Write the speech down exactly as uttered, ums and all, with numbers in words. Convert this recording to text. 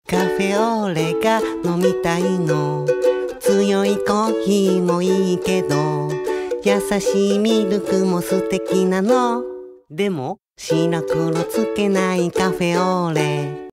カフェオレが飲みたいの。強いコーヒーもいいけど、優しいミルクも素敵なの。でも白黒つけないカフェオレ。